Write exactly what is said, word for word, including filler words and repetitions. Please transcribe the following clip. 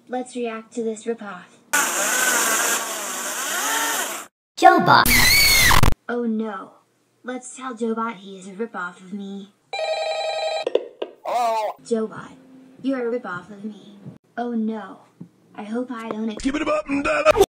Let's react to this ripoff. Joebot. Oh no. Let's tell Joebot he is a ripoff of me. Oh. Joebot, you're a ripoff of me. Oh no. I hope I don't. Give it up and down.